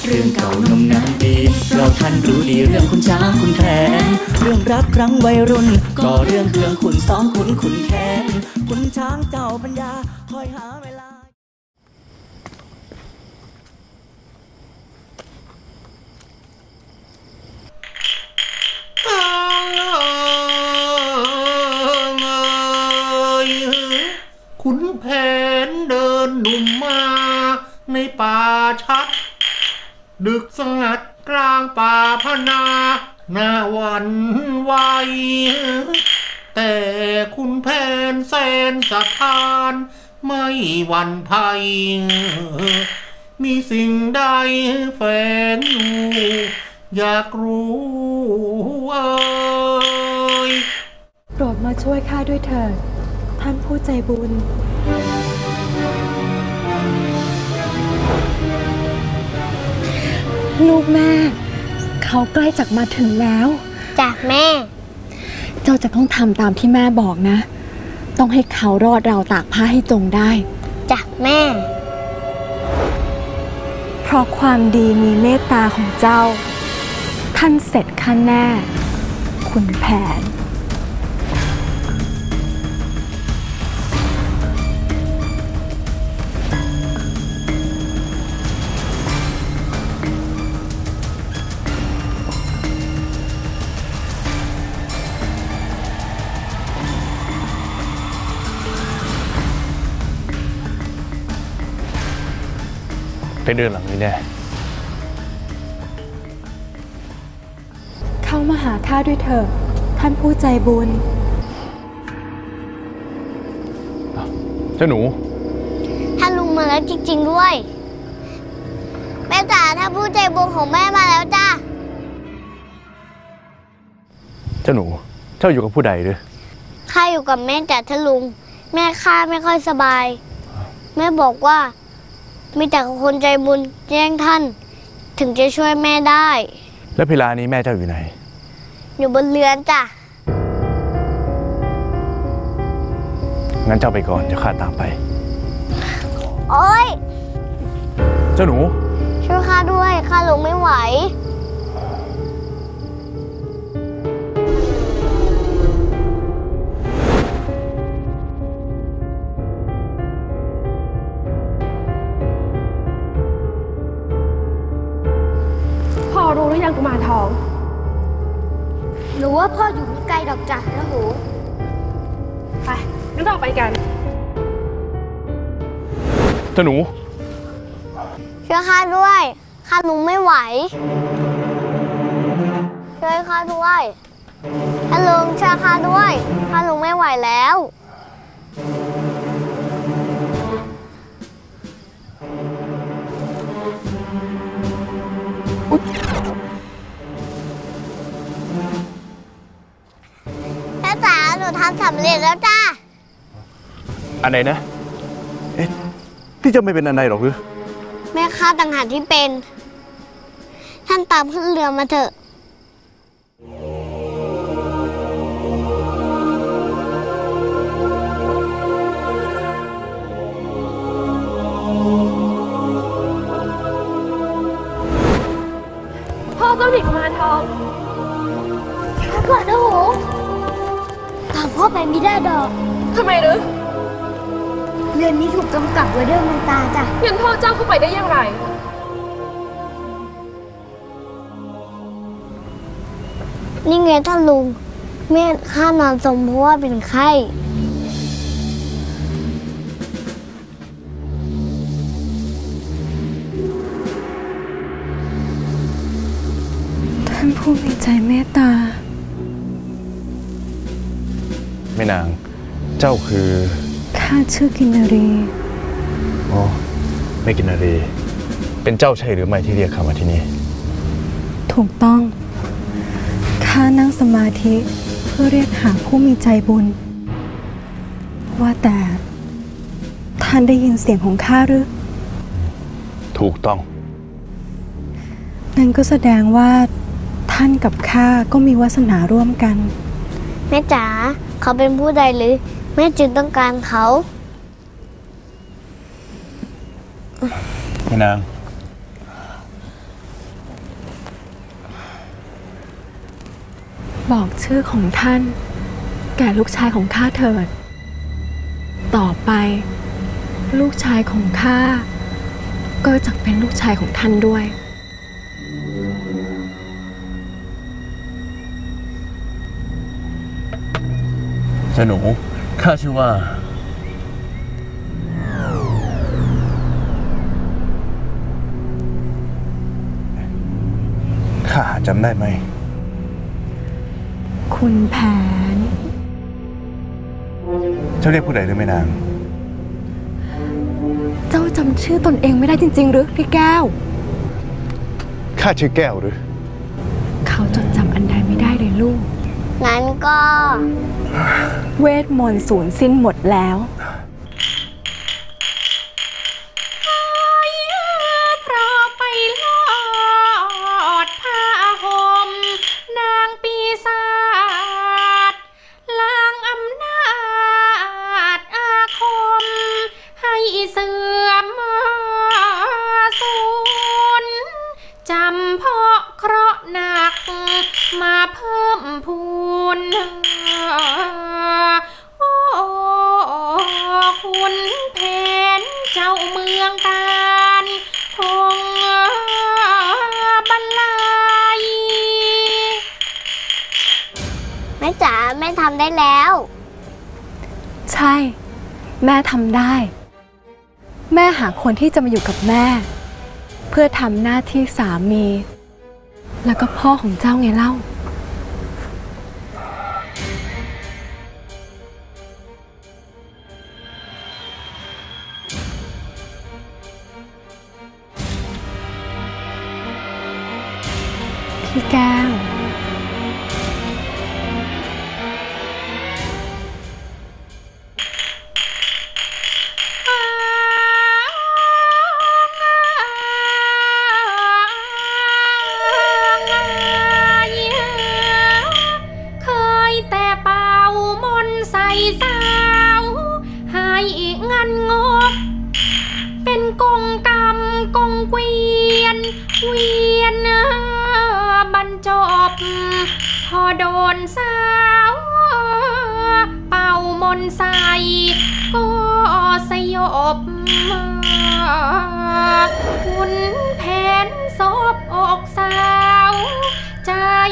เรื่องเก่านมนานปีเราท่านรู้ดีเรื่องคุณช้างคุณแผนเรื่องรักครั้งวัยรุ่นก็เรื่องเครื่องขุนซ้อมขุนแค้นคุณช้างเจ้าปัญญาคอยหาเวลาขุนแผนเดินหนุ่มมาในป่าชักดึกสงัดกลางป่าพนาหน้าวันไหวแต่ขุนแผนแสนสถานไม่หวั่นภัยมีสิ่งใดแฝงอยู่อยากรู้เอ่ยโปรดมาช่วยข้าด้วยเถิดท่านผู้ใจบุญลูกแม่เขาใกล้จะมาถึงแล้วจ้ะแม่เจ้าจะต้องทำตามที่แม่บอกนะต้องให้เขารอดเราตากผ้าให้จงได้จ้ะแม่เพราะความดีมีเมตตาของเจ้าท่านเสร็จข้าแน่ขุนแผนไปเดินหลังนี้แน่เข้ามาหาข้าด้วยเถิดท่านผู้ใจบุญเจ้าหนูท่านลุงมาแล้วจริงๆด้วยแม่จ๋าท่านผู้ใจบุญของแม่มาแล้วจ้าเจ้าหนูเจ้าอยู่กับผู้ใดหรือข้าอยู่กับแม่จ๋าท่านลุงแม่ข้าไม่ค่อยสบายแม่บอกว่ามีแต่คนใจบุญแจ้งท่านถึงจะช่วยแม่ได้แล้วเวลานี้แม่เจ้าอยู่ไหนอยู่บนเรือนจ้ะงั้นเจ้าไปก่อนจะข้าตามไปโอ๊ยเจ้าหนูช่วยข้าด้วยข้าลงไม่ไหวพ่อรู้หรือยังกุมารทองหรือว่าพ่ออยู่ไม่ไกลดอกจ้ะนะหูไปงั้นเราไปกันเจ้าหนูช่วยข้าด้วยข้าลุงไม่ไหวช่วยข้าด้วยท่านลุงช่วยข้าด้วยข้าลุงไม่ไหวแล้วแม่จ๋าหนูทำสำเร็จแล้วจ้าอันไหนนะเอ๊ะที่เจ้าไม่เป็นอันใดหรอกหรือแม่ข้าต่างหากที่เป็นท่านตามขึ้นเรือมาเถอะพ่อเจ้าหญิงกุมารทองพ่อเกิดนะโหตามพ่อไปไม่ได้ดอกทำไมหรือเรือนนี้ถูกกำกับไว้ด้วยมนตราจ้ะงั้นพ่อเจ้าเข้าไปได้อย่างไรนี่ไงท่านลุงแม่ข้านอนสมเพราะว่าเป็นไข้ท่านผู้มีใจเมตตาแม่นางเจ้าคือข้าชื่อกินนารีอ๋อไม่กินนารีเป็นเจ้าใช่หรือไม่ที่เรียกข้ามาที่นี่ถูกต้องข้านั่งสมาธิเพื่อเรียกหาผู้มีใจบุญว่าแต่ท่านได้ยินเสียงของข้าหรือถูกต้องนั่นก็แสดงว่าท่านกับข้าก็มีวาสนาร่วมกันแม่จ๋าเขาเป็นผู้ใดหรือแม่จึงต้องการเขาแม่นางบอกชื่อของท่านแก่ลูกชายของข้าเถิดต่อไปลูกชายของข้าก็จะเป็นลูกชายของท่านด้วยเจ้าหนูข้าชื่อว่าข้าจำได้ไหมคุณแผนเจ้าเรียกผู้ใดหรือไม่นางเจ้าจำชื่อตนเองไม่ได้จริงๆหรือพี่แก้วข้าชื่อแก้วหรือเขาจดจำอันใดไม่ได้เลยลูกงั้นก็เวทมนต์สูญสิ้นหมดแล้วเพราะไปลอดผ้าห่มนางปีศาจล้างอำนาจอาคมให้เสื่อมสูญจำเพราะเคราะห์หนักมาเพิ่มพูนโอ้คุณแผนเจ้าเมืองการคงบรรลัยแม่จ๋าแม่ทำได้แล้วใช่แม่ทำได้แม่หาคนที่จะมาอยู่กับแม่เพื่อทำหน้าที่สามีแล้วก็พ่อของเจ้าไงเล่าพี่แก้วเคยแต่เป่ามนต์ใส่สาวให้งันงกเป็นกงกรรมกงเกวียนเวียนบรรจบพอโดนสาวเป่ามนต์ใส่ก็สยบคุณแผนศบอกสาวใจ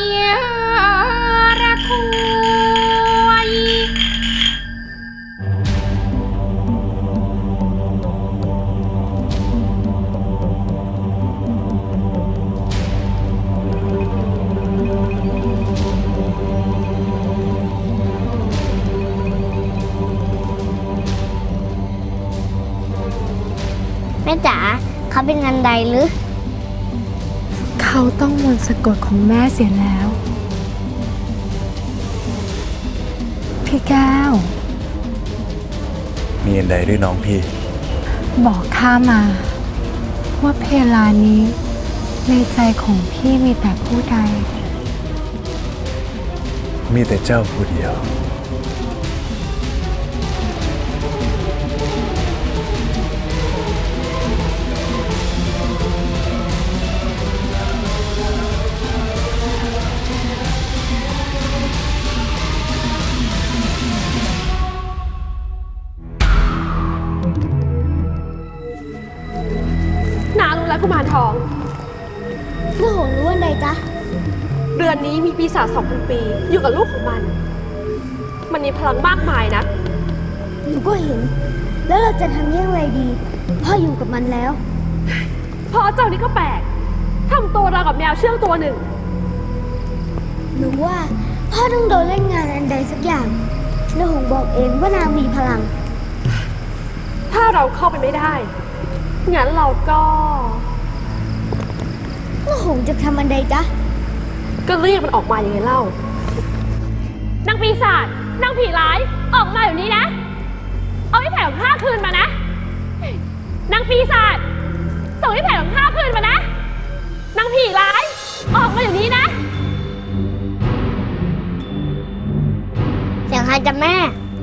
ระทวยแม่จ๋าเขาเป็นงันใดหรือเขาต้องมนต์สะกดของแม่เสียแล้วพี่แก้วมีอันใดด้วยน้องพี่บอกข้ามาว่าเพลานี้ในใจของพี่มีแต่ผู้ใดมีแต่เจ้าผู้เดียวกุมารทองเรื่องของรู้วันใดจ๊ะเดือนนี้มีปีศาจ2,000 ปีอยู่กับลูกของมันมีพลังมากมายนะหนูก็เห็นแล้วเราจะทำยังไงดีพ่ออยู่กับมันแล้วพ่อเจ้านี่ก็แปลกทำตัวราวกับแมวเชื่องตัวหนึ่งหนูว่าพ่อต้องโดนเล่นงานอันใดสักอย่างนางหงบอกเองว่านางมีพลังถ้าเราเข้าไปไม่ได้งั้นเราก็แล้วหงจะทำอันใดจ๊ะก็เรียกมันออกมาอย่างไงเล่า นางปีศาจนางผีร้ายออกมาอยู่นี้นะเอาไอ้แผ่ของข้าคืนมานะนางปีศาจส่งไอ้แผ่ของข้าคืนมานะนางผีร้ายออกมาอยู่นี้นะเสียงใครจ๊ะแม่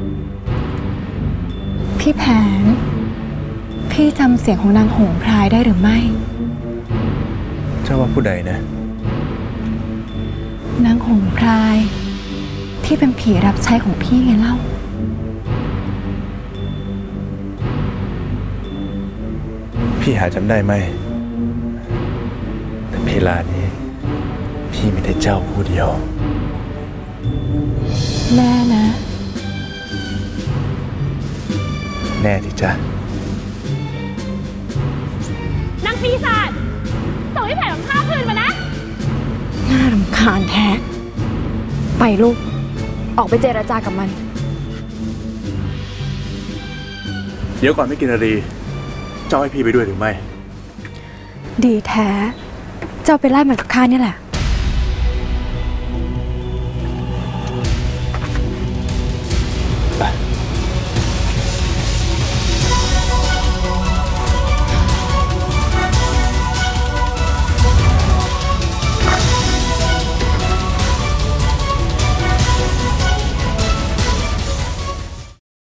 พี่แผนพี่จำเสียงของนางหงพรายได้หรือไม่เจ้าว่าผู้ใดนะนางหงพรายที่เป็นผีรับใช้ของพี่ไงเล่าพี่หาจำได้ไหมแต่เพลานี้พี่ไม่ได้เจ้าผู้เดียวแน่นะแน่ที่จ้ะนางปีศาจส่งให้แผ่นของข้าคืนมานะน่ารำคาญแท้ ไปลูก ออกไปเจรจากับมันเดี๋ยวก่อนไม่กินรีเจ้าให้พี่ไปด้วยหรือไม่ดีแท้ เจ้าไปไล่มันกับข้านี่แหละไป